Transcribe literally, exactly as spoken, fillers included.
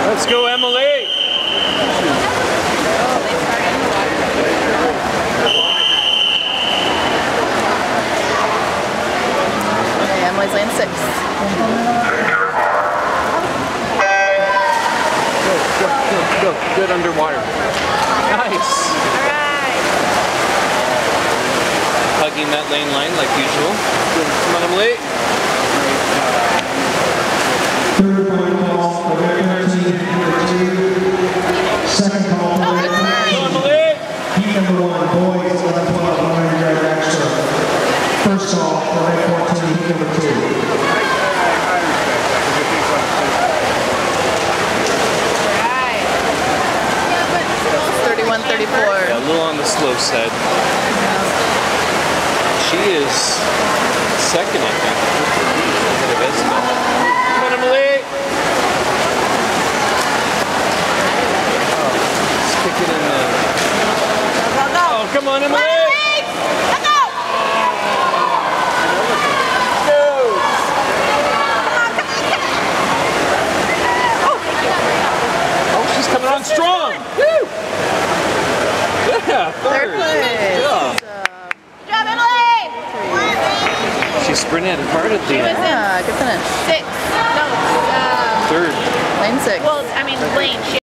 Let's go, Emily. Okay, Emily's lane six. Go, go, go, go. Good underwater. Nice. Alright. Hugging that lane line like usual. Good. Come on, Emily. Third point call for thirteen, second call for heat number one, boys, eleven twelve, one hundred yard backstroke. First call for lane fourteen, heat number two. thirty-one thirty-four. Yeah, a little on the slow side. She is second, I think. Come on, Emily. Let's kick it in the... Oh, come on, Emily. Let's go! Go. Oh, she's coming on strong. Woo! Yeah, third. Third place. Good job. Good job, Emily! She sprinted hard at the end. Yeah, good finish. Six. No. Um, Third. Lane six. well, I mean, lane. She